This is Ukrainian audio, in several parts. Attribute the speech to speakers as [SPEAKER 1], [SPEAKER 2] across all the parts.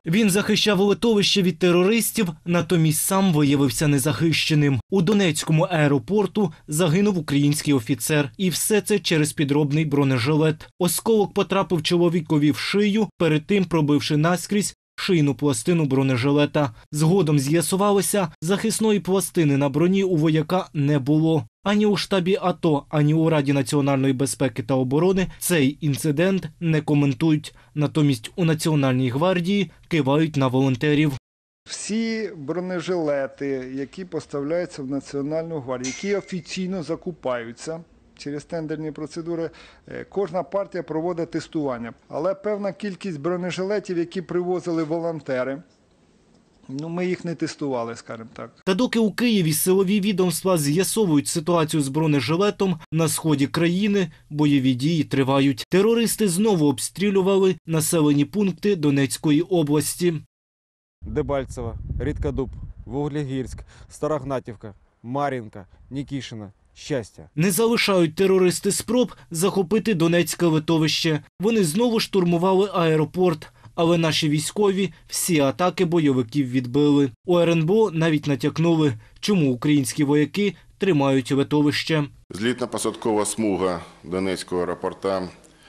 [SPEAKER 1] Він захищав литовище від терористів, натомість сам виявився незахищеним. У Донецькому аеропорту загинув український офіцер. І все це через підробний бронежилет. Осколок потрапив чоловікові в шию, перед тим пробивши наскрізь шийну пластину бронежилета. Згодом з'ясувалося, захисної пластини на броні у вояка не було. Ані у штабі АТО, ані у Раді національної безпеки та оборони цей інцидент не коментують. Натомість у Національній гвардії кивають на волонтерів.
[SPEAKER 2] Всі бронежилети, які поставляються в Національну гвардію, які офіційно закупаються через тендерні процедури, кожна партія проводить тестування. Але певна кількість бронежилетів, які привозили волонтери, ми їх не тестували, скажімо так.
[SPEAKER 1] Та доки у Києві силові відомства з'ясовують ситуацію з бронежилетом, на сході країни бойові дії тривають. Терористи знову обстрілювали населені пункти Донецької області.
[SPEAKER 3] Дебальцево, Рідкодуб, Вуглегірськ, Старогнатівка, Мар'їнка, Нікішина, Щастя.
[SPEAKER 1] Не залишають терористи спроб захопити Донецьке литовище. Вони знову штурмували аеропорт. Але наші військові всі атаки бойовиків відбили. У РНБО навіть натякнули, чому українські вояки тримають литовище.
[SPEAKER 4] Злітно-посадкова смуга Донецького аеропорта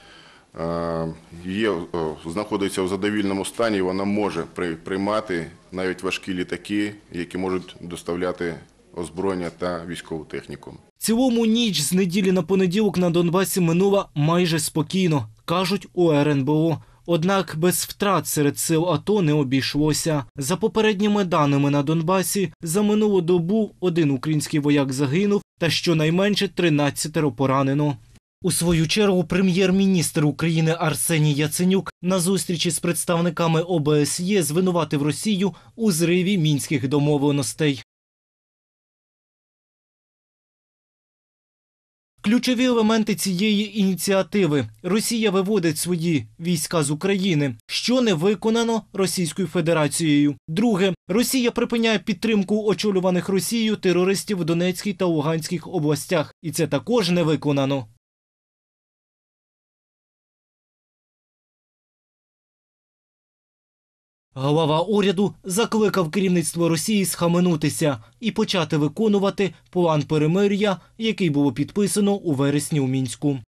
[SPEAKER 4] знаходиться в задовільному стані. Вона може приймати навіть важкі літаки, які можуть доставляти озброєння та військову техніку.
[SPEAKER 1] В цілому ніч з неділі на понеділок на Донбасі минула майже спокійно, кажуть у РНБО. Однак без втрат серед сил АТО не обійшлося. За попередніми даними на Донбасі, за минулу добу 1 український вояк загинув та щонайменше 13 поранено. У свою чергу прем'єр-міністр України Арсеній Яценюк на зустрічі з представниками ОБСЄ звинуватив Росію у зриві мінських домовленостей. Ключові елементи цієї ініціативи. Росія виводить свої війська з України, що не виконано Російською Федерацією. Друге. Росія припиняє підтримку очолюваних Росією терористів в Донецькій та Луганських областях. І це також не виконано. Глава уряду закликав керівництво Росії схаменутися і почати виконувати план перемир'я, який було підписано у вересні у Мінську.